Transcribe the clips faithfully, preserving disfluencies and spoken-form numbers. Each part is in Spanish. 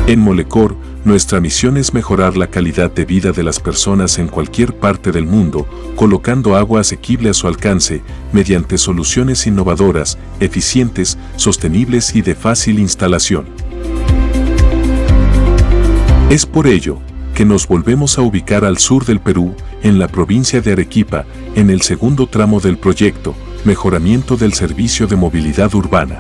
En Molecor, nuestra misión es mejorar la calidad de vida de las personas en cualquier parte del mundo, colocando agua asequible a su alcance, mediante soluciones innovadoras, eficientes, sostenibles y de fácil instalación. Es por ello que nos volvemos a ubicar al sur del Perú, en la provincia de Arequipa, en el segundo tramo del proyecto, Mejoramiento del Servicio de Movilidad Urbana.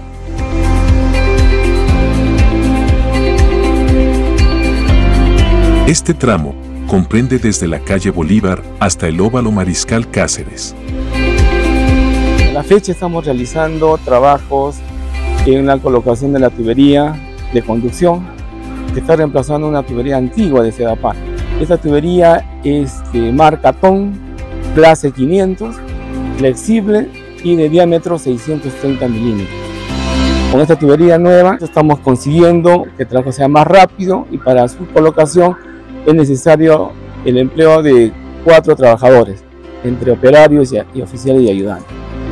Este tramo comprende desde la calle Bolívar hasta el óvalo Mariscal Cáceres. A la fecha estamos realizando trabajos en la colocación de la tubería de conducción que está reemplazando una tubería antigua de Sedapal. Esta tubería es de marca Ton, clase quinientos, flexible y de diámetro seiscientos treinta milímetros. Con esta tubería nueva estamos consiguiendo que el trabajo sea más rápido y para su colocación es necesario el empleo de cuatro trabajadores, entre operarios y oficiales y ayudantes.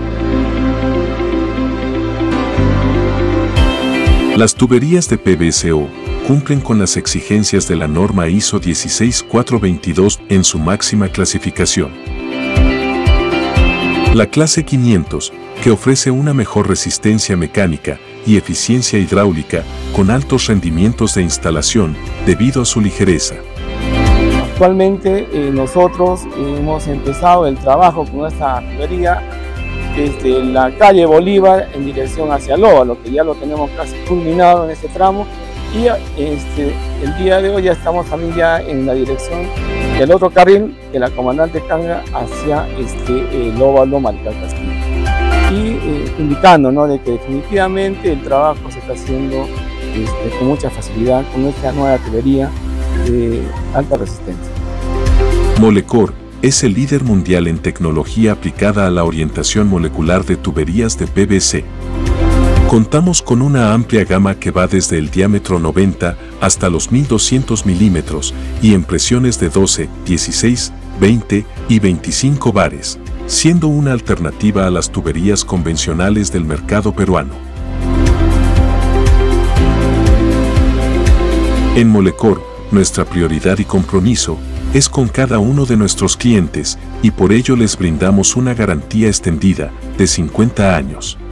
Las tuberías de P V C O cumplen con las exigencias de la norma I S O dieciséis mil cuatrocientos veintidós en su máxima clasificación. La clase quinientos, que ofrece una mejor resistencia mecánica y eficiencia hidráulica con altos rendimientos de instalación debido a su ligereza. Actualmente eh, nosotros hemos empezado el trabajo con esta tubería desde la calle Bolívar en dirección hacia el óvalo, que ya lo tenemos casi culminado en este tramo, y este, el día de hoy ya estamos también ya en la dirección del otro carril de la Comandante Canga hacia este, el óvalo Mariscal Castillo. Y eh, indicando, ¿no?, de que definitivamente el trabajo se está haciendo este, con mucha facilidad con esta nueva tubería de alta resistencia. Molecor es el líder mundial en tecnología aplicada a la orientación molecular de tuberías de P V C. Contamos con una amplia gama que va desde el diámetro noventa hasta los mil doscientos milímetros y en presiones de doce, dieciséis, veinte y veinticinco bares, siendo una alternativa a las tuberías convencionales del mercado peruano. En Molecor, nuestra prioridad y compromiso es con cada uno de nuestros clientes y por ello les brindamos una garantía extendida de cincuenta años.